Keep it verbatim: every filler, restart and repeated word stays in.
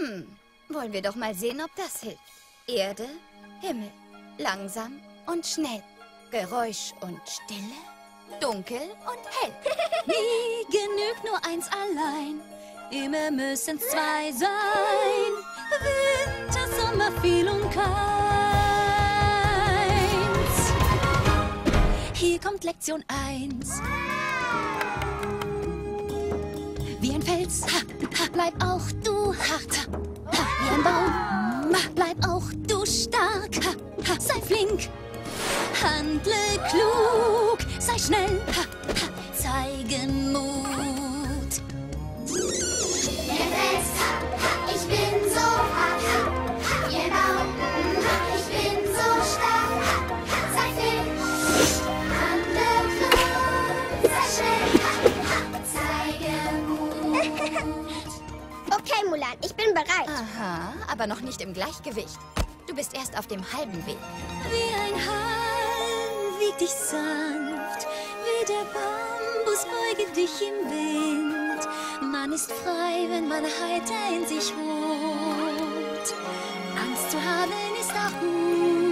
Hm, wollen wir doch mal sehen, ob das hilft. Erde, Himmel, langsam und schnell. Geräusch und Stille, dunkel und hell. Nie genügt nur eins allein, immer müssen's zwei sein. Winter, Sommer, viel und keins. Hier kommt Lektion eins. Wie ein Fels, ha, ha, bleib auch du hart. Ha, ha, wie ein Baum, ma, bleib auch du stark. Ha, ha, sei flink, handle klug, sei schnell, ha, ha, zeige Mut. Der Fels, ha, ha, ich bin so hart, ha, ha, wie ein Baum, ha, ich bin so stark, ha, ha, sei flink, handle klug, sei schnell, ha, ha, zeige Mut. Okay, Mulan, ich bin bereit. Aha, aber noch nicht im Gleichgewicht. Du bist erst auf dem halben Weg. Wie ein Halm wiegt dich sanft, wie der Bambus beuge dich im Wind. Man ist frei, wenn man heiter in sich wohnt. Angst zu haben ist auch gut.